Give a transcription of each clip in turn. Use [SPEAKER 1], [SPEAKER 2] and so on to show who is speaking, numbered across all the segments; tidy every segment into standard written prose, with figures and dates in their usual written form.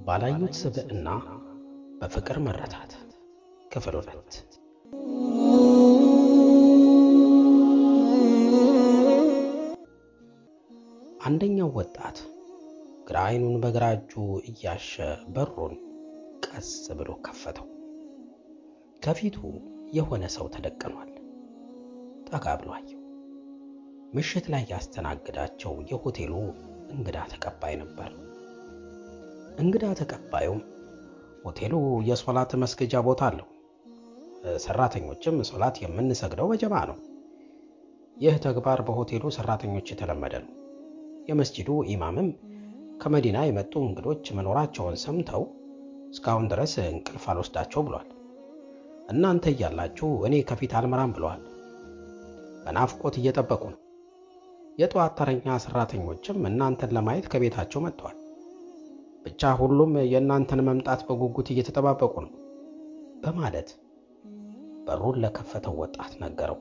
[SPEAKER 1] ባላዩት ስብዕና በፍቅር መረታት ክፍል 2 አንደኛው ወጣት ግራ አይኑን በግራ እጁ እያሸ በሩን ቀስ ብሎ ከፈተው። ከፊቱ የሆነ ሰው ተደቅኗል። ጠጋ ብሎ አየው። ምሽት ላይ ያስተናግዳቸው የሆቴሉ እንግዳ ተቀባይ ነበር። እንግዳ ተቀባዩም ሆቴሉ የሶላት መስገጃ ቦታ አለው፣ ሰራተኞችም ሶላት የምንሰግደው በጀማ ነው። ይህ ተግባር በሆቴሉ ሰራተኞች የተለመደ ነው። የመስጂዱ ኢማምም ከመዲና የመጡ እንግዶች መኖራቸውን ሰምተው እስካሁን ድረስ እንቅልፍ አልወስዳቸው ብሏል። እናንተ እያላችሁ እኔ ከፊት አልመራም ብለዋል። በናፍቆት እየጠበቁ ነው። የጧት ተረኛ ሰራተኞችም እናንተን ለማየት ከቤታቸው መጥተዋል። ብቻ ሁሉም የእናንተን መምጣት በጉጉት እየተጠባበቁ ነው በማለት በሩን ለከፈተው ወጣት ነገረው።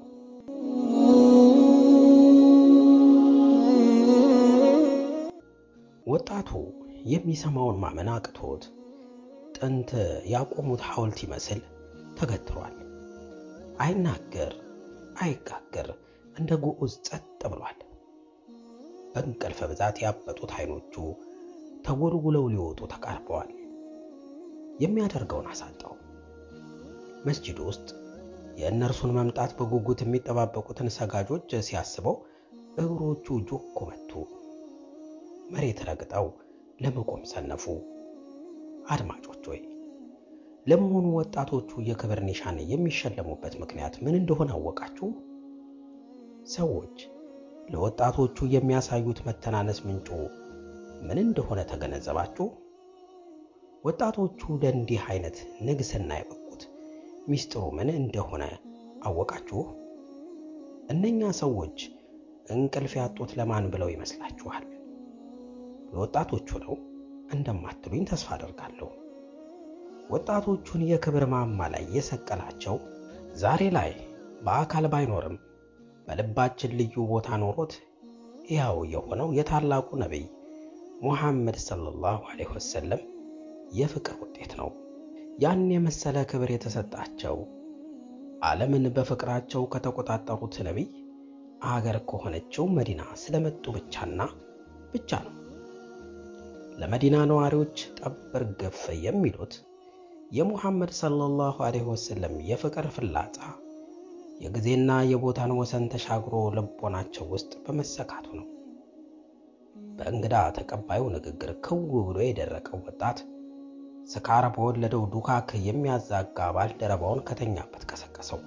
[SPEAKER 1] ወጣቱ የሚሰማውን ማመን አቅቶት ጥንት ያቆሙት ሐውልት ይመስል ተገትሯል። አይናገር አይጋገር፣ እንደ ጉዑዝ ጸጥ ብሏል። በእንቅልፍ ብዛት ያበጡት አይኖቹ ተጎልጉለው ሊወጡ ተቃርበዋል። የሚያደርገውን አሳጣው። መስጂድ ውስጥ የእነርሱን መምጣት በጉጉት የሚጠባበቁትን ሰጋጆች ሲያስበው እግሮቹ ጆክ መቱ። መሬት ረግጠው ለመቆም ሰነፉ። አድማጮች ሆይ፣ ለመሆኑ ወጣቶቹ የክብር ኒሻን የሚሸለሙበት ምክንያት ምን እንደሆነ አወቃችሁ? ሰዎች ለወጣቶቹ የሚያሳዩት መተናነስ ምንጩ ምን እንደሆነ ተገነዘባችሁ? ወጣቶቹ ለእንዲህ አይነት ንግስና የበቁት ሚስጥሩ ምን እንደሆነ አወቃችሁ? እነኛ ሰዎች እንቅልፍ ያጡት ለማን ብለው ይመስላችኋል? ለወጣቶቹ ነው እንደማትሉኝ ተስፋ አደርጋለሁ። ወጣቶቹን የክብር ማማ ላይ የሰቀላቸው ዛሬ ላይ በአካል ባይኖርም በልባችን ልዩ ቦታ ኖሮት ያው የሆነው የታላቁ ነብይ ሙሐመድ ሰለላሁ ዐለይሂ ወሰለም የፍቅር ውጤት ነው። ያን የመሰለ ክብር የተሰጣቸው ዓለምን በፍቅራቸው ከተቆጣጠሩት ነብይ አገር ከሆነችው መዲና ስለመጡ ብቻና ብቻ ነው። ለመዲና ነዋሪዎች ጠብር ገፍ የሚሉት የሙሐመድ ሰለላሁ ዐለይሂ ወሰለም የፍቅር ፍላጻ የጊዜና የቦታን ወሰን ተሻግሮ ልቦናቸው ውስጥ በመሰካቱ ነው። በእንግዳ ተቀባዩ ንግግር ክው ብሎ የደረቀው ወጣት ስካር በወለደው ዱካክ የሚያዛጋ ባልደረባውን ከተኛበት ቀሰቀሰው።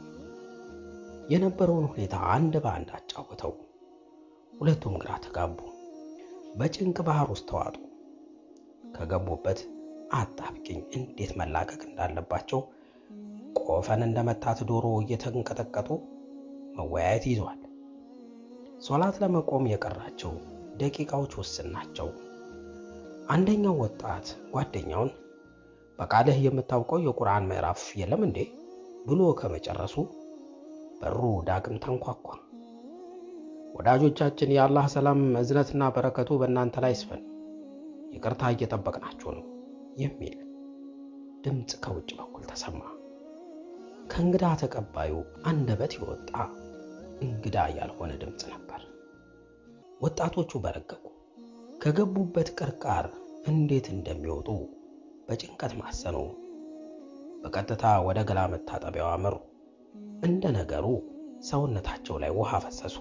[SPEAKER 1] የነበረውን ሁኔታ አንድ በአንድ አጫወተው። ሁለቱም ግራ ተጋቡ። በጭንቅ ባህር ውስጥ ተዋጡ። ከገቡበት አጣብቂኝ እንዴት መላቀቅ እንዳለባቸው ቆፈን እንደመታት ዶሮ እየተንቀጠቀጡ መወያየት ይዘዋል። ሶላት ለመቆም የቀራቸው ደቂቃዎች ውስን ናቸው። አንደኛው ወጣት ጓደኛውን በቃልህ የምታውቀው የቁርአን ምዕራፍ የለም እንዴ ብሎ ከመጨረሱ በሩ ዳግም ተንኳኳ። ወዳጆቻችን፣ የአላህ ሰላም እዝነትና በረከቱ በእናንተ ላይ ይስፈን፣ ይቅርታ እየጠበቅናችሁ ነው የሚል ድምፅ ከውጭ በኩል ተሰማ። ከእንግዳ ተቀባዩ አንደበት የወጣ እንግዳ ያልሆነ ድምፅ ነበር። ወጣቶቹ በረገጉ። ከገቡበት ቅርቃር እንዴት እንደሚወጡ በጭንቀት ማሰኑ። በቀጥታ ወደ ገላ መታጠቢያው አመሩ። እንደ ነገሩ ሰውነታቸው ላይ ውሃ ፈሰሱ።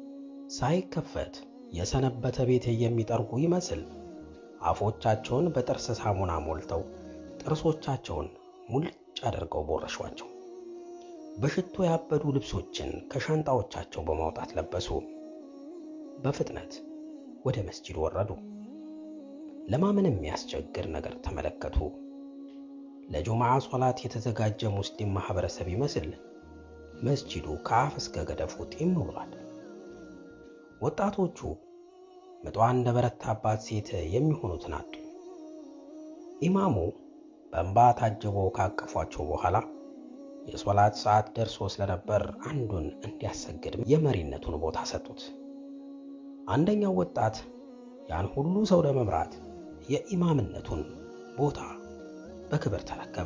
[SPEAKER 1] ሳይከፈት የሰነበተ ቤት የሚጠርጉ ይመስል አፎቻቸውን በጥርስ ሳሙና ሞልተው ጥርሶቻቸውን ሙልጭ አድርገው ቦረሿቸው። በሽቶ ያበዱ ልብሶችን ከሻንጣዎቻቸው በማውጣት ለበሱ። በፍጥነት ወደ መስጂድ ወረዱ። ለማመን የሚያስቸግር ነገር ተመለከቱ። ለጁምዓ ሶላት የተዘጋጀ ሙስሊም ማህበረሰብ ይመስል መስጂዱ ከአፍ እስከ ገደፉ ጢም ብሏል። ወጣቶቹ ምጧ እንደበረታባት ሴት የሚሆኑትን አጡ። ኢማሙ በእንባ ታጅቦ ካቀፏቸው በኋላ የሶላት ሰዓት ደርሶ ስለነበር አንዱን እንዲያሰግድ የመሪነቱን ቦታ ሰጡት። አንደኛው ወጣት ያን ሁሉ ሰው ለመምራት የኢማምነቱን ቦታ በክብር ተረከበ።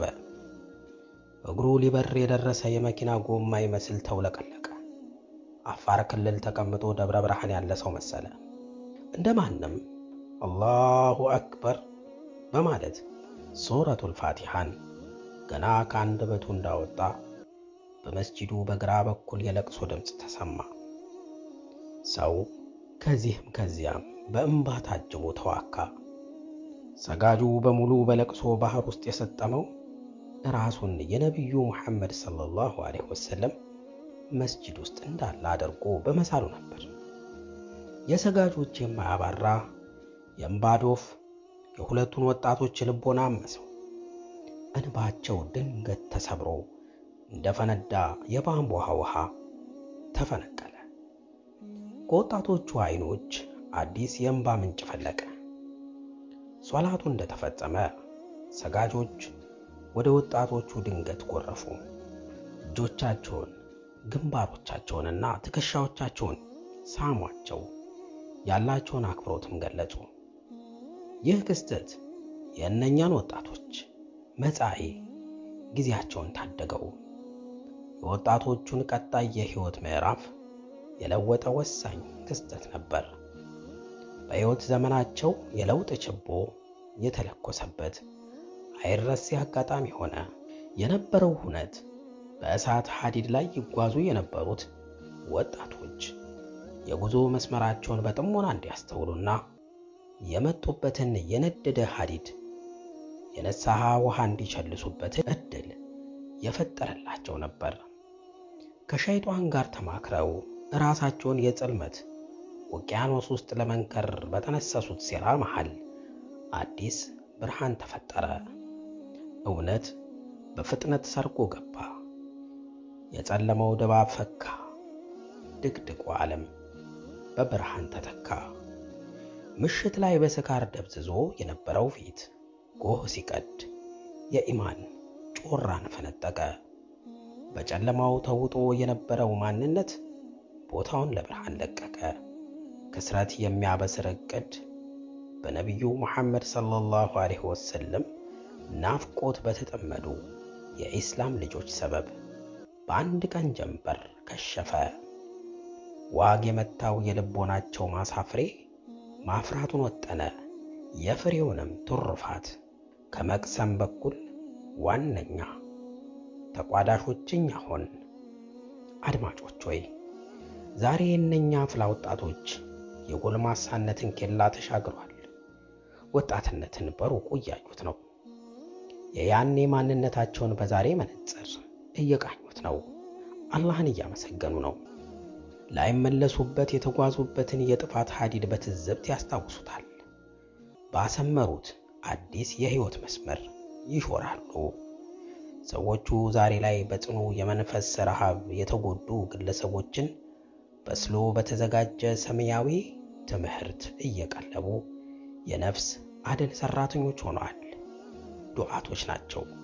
[SPEAKER 1] እግሩ ሊበር የደረሰ የመኪና ጎማ ይመስል ተውለቀለቀ። አፋር ክልል ተቀምጦ ደብረ ብርሃን ያለ ሰው መሰለ። እንደማንም አላሁ አክበር በማለት ሱረቱል ፋቲሃን ገና ከአንደበቱ እንዳወጣ በመስጂዱ በግራ በኩል የለቅሶ ድምፅ ተሰማ። ሰው ከዚህም ከዚያም በእንባ ታጅቦ ተዋካ። ሰጋጁ በሙሉ በለቅሶ ባህር ውስጥ የሰጠመው ራሱን የነቢዩ ሙሐመድ ሰለላሁ ዐለይሂ ወሰለም መስጂድ ውስጥ እንዳለ አድርጎ በመሳሉ ነበር። የሰጋጆች የማያባራ የእንባ ዶፍ የሁለቱን ወጣቶች ልቦና አመሰው። እንባቸው ድንገት ተሰብሮ እንደፈነዳ የቧንቧ ውሃ ተፈነቀለ። ከወጣቶቹ አይኖች አዲስ የእንባ ምንጭ ፈለቀ። ሶላቱ እንደተፈጸመ ሰጋጆች ወደ ወጣቶቹ ድንገት ጎረፉ። እጆቻቸውን፣ ግንባሮቻቸውንና ትከሻዎቻቸውን ሳሟቸው። ያላቸውን አክብሮትም ገለጹ። ይህ ክስተት የእነኛን ወጣቶች መጻኢ ጊዜያቸውን ታደገው። የወጣቶቹን ቀጣይ የህይወት ምዕራፍ የለወጠ ወሳኝ ክስተት ነበር። በህይወት ዘመናቸው የለውጥ ችቦ የተለኮሰበት አይረሴ አጋጣሚ ሆነ። የነበረው ሁነት በእሳት ሐዲድ ላይ ይጓዙ የነበሩት ወጣቶች የጉዞ መስመራቸውን በጥሞና እንዲያስተውሉና የመጡበትን የነደደ ሐዲድ የነሳሃ ውሃ እንዲቸልሱበት እድል የፈጠረላቸው ነበር። ከሸይጣን ጋር ተማክረው ራሳቸውን የጽልመት ውቅያኖስ ውስጥ ለመንከር በተነሰሱት ሴራ መሃል አዲስ ብርሃን ተፈጠረ። እውነት በፍጥነት ሰርጎ ገባ። የጨለመው ድባብ ፈካ። ድቅድቁ ዓለም በብርሃን ተተካ። ምሽት ላይ በስካር ደብዝዞ የነበረው ፊት ጎህ ሲቀድ የኢማን ጮራን ፈነጠቀ። በጨለማው ተውጦ የነበረው ማንነት ቦታውን ለብርሃን ለቀቀ። ክስረት የሚያበስር ዕቅድ በነቢዩ ሙሐመድ ሰለላሁ ዐለይሂ ወሰለም ናፍቆት በተጠመዱ የኢስላም ልጆች ሰበብ በአንድ ቀን ጀንበር ከሸፈ። ዋግ የመታው የልቦናቸው ማሳፍሬ ማፍራቱን ወጠነ። የፍሬውንም ትሩፋት ከመቅሰም በኩል ዋነኛ ተቋዳሾች እኛ ሆን። አድማጮች ሆይ ዛሬ የእነኛ አፍላ ወጣቶች የጎልማሳነትን ኬላ ተሻግሯል። ወጣትነትን በሩቁ እያዩት ነው። የያኔ ማንነታቸውን በዛሬ መነጽር እየቃኙት ነው። አላህን እያመሰገኑ ነው። ላይመለሱበት የተጓዙበትን የጥፋት ሐዲድ በትዝብት ያስታውሱታል። ባሰመሩት አዲስ የህይወት መስመር ይሾራሉ። ሰዎቹ ዛሬ ላይ በጽኑ የመንፈስ ረሃብ የተጎዱ ግለሰቦችን በስሎ በተዘጋጀ ሰማያዊ ትምህርት እየቀለቡ የነፍስ አድን ሰራተኞች ሆነዋል። ዱዓቶች ናቸው።